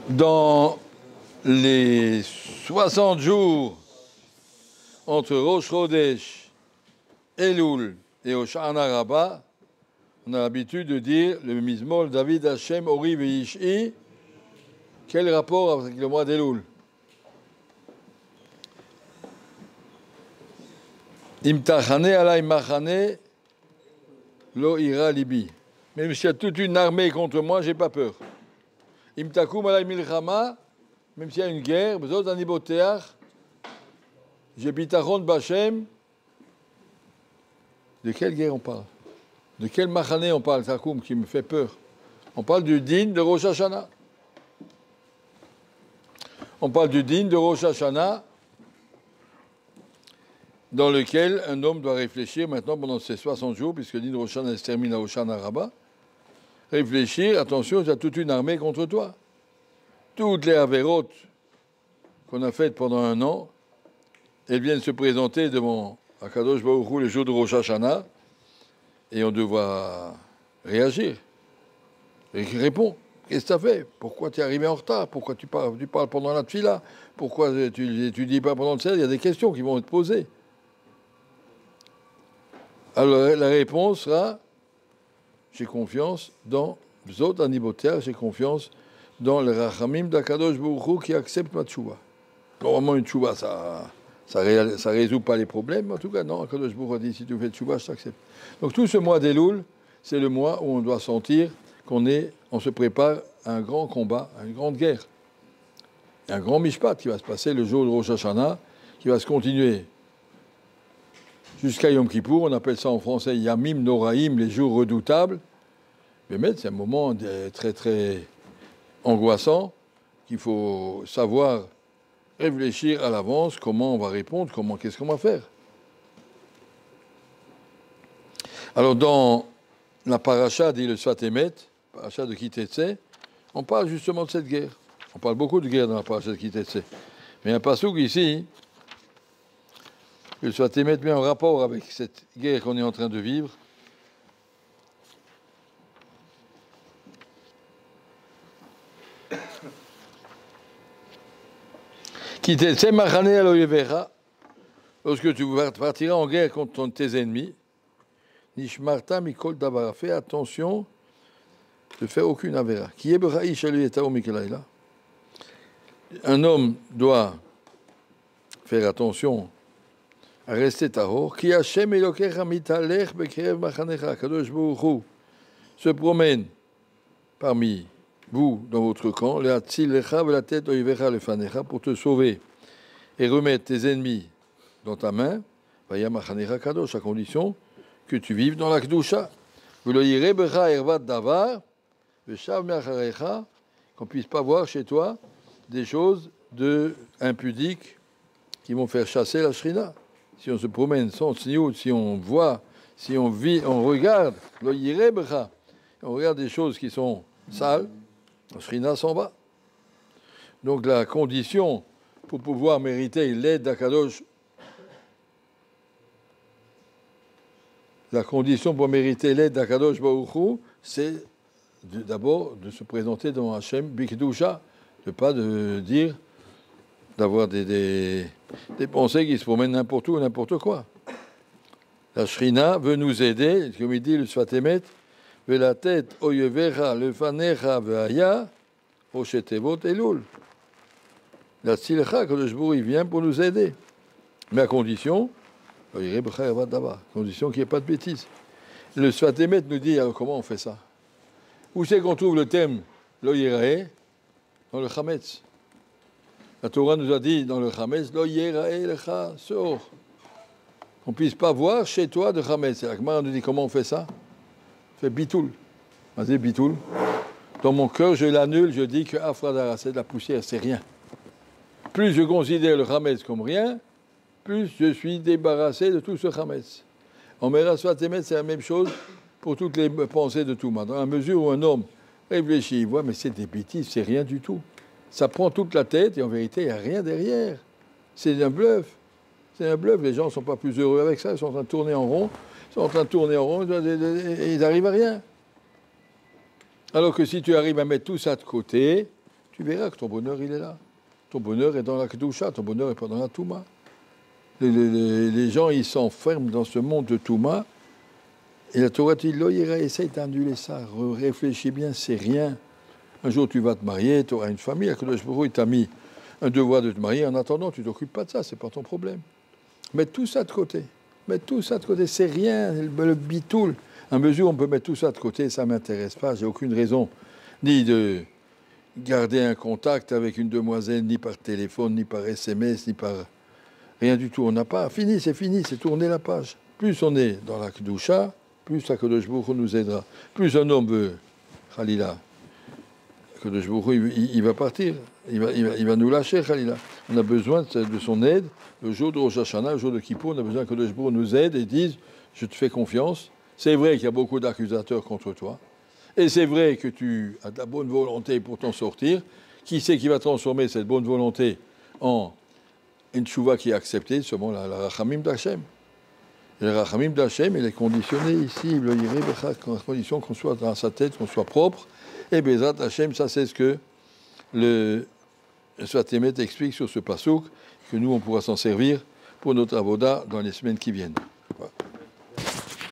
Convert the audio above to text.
Dans les 60 jours entre Rosh Chodesh, Elul et Hoshana Rabbah, on a l'habitude de dire le Mizmor David Hashem Ori Veish'i. Quel rapport avec le mois d'Elul? Imtachane alay machane lo ira libi. Même s'il y a toute une armée contre moi, j'ai pas peur. Imtakum alay milchama, même s'il y a une guerre, bezot aniboteach, j'ai bitachon b'Hashem. De quelle guerre on parle? De quel machane on parle, Takoum, qui me fait peur? On parle du din de Rosh Hashanah. On parle du din de Rosh Hashanah, dans lequel un homme doit réfléchir maintenant pendant ces 60 jours, puisque le din de Rosh Hashanah se termine à Hoshana Rabbah. Réfléchir, attention, il y a toute une armée contre toi. Toutes les avérotes qu'on a faites pendant un an, elles viennent se présenter devant Akadosh Baruch Hu le jour de Rosh Hashanah, et on doit réagir. Et qui répond? Qu'est-ce que tu as fait? Pourquoi tu es arrivé en retard? Pourquoi tu parles pendant la tfila? Pourquoi tu ne dis pas pendant le seder? Il y a des questions qui vont être posées. Alors la réponse sera: j'ai confiance dans Zot Aniboter, j'ai confiance dans le Rachamim d'Akadosh Baruch Hu qui accepte ma tchouva. Normalement, une tchouva, ça résout pas les problèmes. En tout cas, non, Akadosh Baruch Hu a dit: si tu fais tchouva, je t'accepte. Donc tout ce mois d'Elul, c'est le mois où on doit sentir on se prépare à un grand combat, à une grande guerre. Un grand mishpat qui va se passer le jour de Rosh Hashanah, qui va se continuer jusqu'à Yom Kippour. On appelle ça en français Yamim Noraim, les jours redoutables. Mais c'est un moment très très angoissant qu'il faut savoir réfléchir à l'avance comment on va répondre, qu'est-ce qu'on va faire. Alors dans la paracha, dit le Sfat Emet, paracha de Ki Tetzei, on parle justement de cette guerre. On parle beaucoup de guerre dans la paracha de Ki Tetzei. Mais il y a un passouk ici, que le Sfat Emet met en rapport avec cette guerre qu'on est en train de vivre. Ki Tetzei machane al oyevera, lorsque tu partiras en guerre contre tes ennemis, Nishmarta mikol davar, fais attention de faire aucune avéra. Qui est b'raïch alu etao mikelaïla. Un homme doit faire attention à rester tahor. Ki Hashem elokecha mitalech bekerev machanecha. Kadosh Baruch Hu se promène parmi vous dans votre camp, le'atzil lecha ve'latet oivecha lefanecha, pour te sauver et remettre tes ennemis dans ta main. Vaya machanecha kadosh, à condition que tu vives dans la Kedusha. Qu'on ne puisse pas voir chez toi des choses impudiques qui vont faire chasser la Shrina. Si on se promène sans sniout, si on voit, si on vit, on regarde, on regarde des choses qui sont sales, la Shrina s'en va. Donc la condition pour pouvoir mériter l'aide d'Akadosh, la condition pour mériter l'aide d'Akadosh Baruch Hu, c'est d'abord de se présenter devant Hachem Bikdusha, de pas de dire, d'avoir des pensées qui se promènent n'importe où, n'importe quoi. La Shrina veut nous aider, comme il dit le Sfat Emet, ve la tête oyevera lefanecha ve'aya oshetevot elul. La tzilcha, Kadosh Baruch Hu, il vient pour nous aider, mais à condition qu'il n'y ait pas de bêtises. Le Sfat Emet nous dit, alors comment on fait ça? Où c'est qu'on trouve le thème Lo Yirae? Dans le Chametz. La Torah nous a dit dans le Chametz, Lo Yirae lecha sor. Qu'on ne puisse pas voir chez toi de Chametz. Et la Gemara nous dit, comment on fait ça? On fait bitoul. Vas-y, bitoul. Dans mon cœur, je l'annule, je dis que Afradara, c'est de la poussière, c'est rien. Plus je considère le Chametz comme rien, plus je suis débarrassé de tout ce chametz. En Sfat Emet, c'est la même chose pour toutes les pensées de tout le monde. Dans la mesure où un homme réfléchit, il voit, mais c'est des bêtises, c'est rien du tout. Ça prend toute la tête et en vérité, il n'y a rien derrière. C'est un bluff. C'est un bluff. Les gens ne sont pas plus heureux avec ça. Ils sont en train de tourner en rond. Et ils n'arrivent à rien. Alors que si tu arrives à mettre tout ça de côté, tu verras que ton bonheur, il est là. Ton bonheur est dans la Kedusha, ton bonheur n'est pas dans la Touma. Les gens, ils s'enferment dans ce monde de Touma. Et la Torah dit, essaye d'annuler ça, réfléchis bien, c'est rien. Un jour, tu vas te marier, tu auras une famille, Akadosh Baruch Hu, il t'a mis un devoir de te marier. En attendant, tu ne t'occupes pas de ça, c'est pas ton problème. Mets tout ça de côté. Mets tout ça de côté, c'est rien, le bitoul. À mesure où on peut mettre tout ça de côté, ça ne m'intéresse pas, j'ai aucune raison ni de garder un contact avec une demoiselle, ni par téléphone, ni par SMS, ni par rien du tout. On n'a pas, fini, c'est tourner la page. Plus on est dans la Kedusha, plus Akadosh Baruch Hu nous aidera. Plus un homme veut, Khalila, Akadosh Baruch Hu, il va partir, il va nous lâcher, Khalila. On a besoin de son aide. Le jour de Rosh Hashanah, le jour de Kippour, on a besoin que Akadosh Baruch Hu nous aide et dise, je te fais confiance. C'est vrai qu'il y a beaucoup d'accusateurs contre toi. Et c'est vrai que tu as de la bonne volonté pour t'en sortir. Qui c'est qui va transformer cette bonne volonté en une tchouva qui est acceptée? Seulement la rachamim d'Hachem. Et le rachamim d'Hachem, il est conditionné ici, à condition qu'on soit dans sa tête, qu'on soit propre. Et Bezrat Hachem, ça c'est ce que le Sfat Emet explique sur ce pasouk, que nous on pourra s'en servir pour notre avoda dans les semaines qui viennent.